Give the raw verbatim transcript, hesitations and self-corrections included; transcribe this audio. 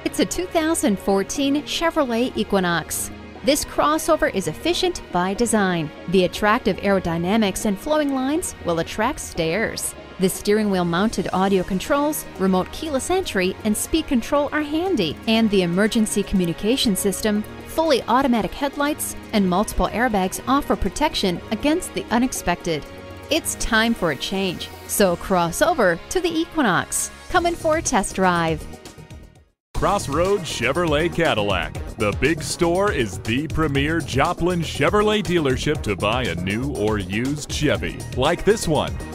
It's a two thousand fourteen Chevrolet Equinox. This crossover is efficient by design. The attractive aerodynamics and flowing lines will attract stares. The steering wheel mounted audio controls, remote keyless entry, and speed control are handy, and the emergency communication system, fully automatic headlights, and multiple airbags offer protection against the unexpected. It's time for a change, so cross over to the Equinox. Come in for a test drive. Crossroads Chevrolet Cadillac. The big store is the premier Joplin Chevrolet dealership to buy a new or used Chevy, like this one.